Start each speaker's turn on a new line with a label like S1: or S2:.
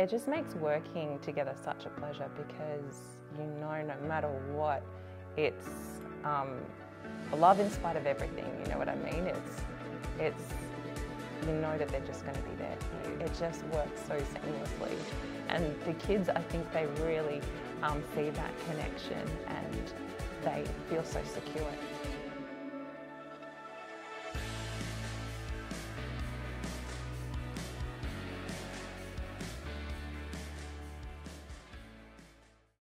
S1: It just makes working together such a pleasure because you know no matter what, it's love in spite of everything, you know what I mean? It's you know that they're just going to be there for you. It just works so seamlessly. And the kids, I think they really see that connection and they feel so secure.